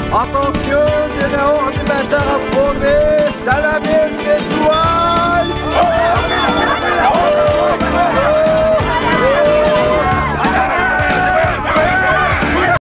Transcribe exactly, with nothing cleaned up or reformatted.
Attention, j'ai un ordinateur à trouver dans la maison.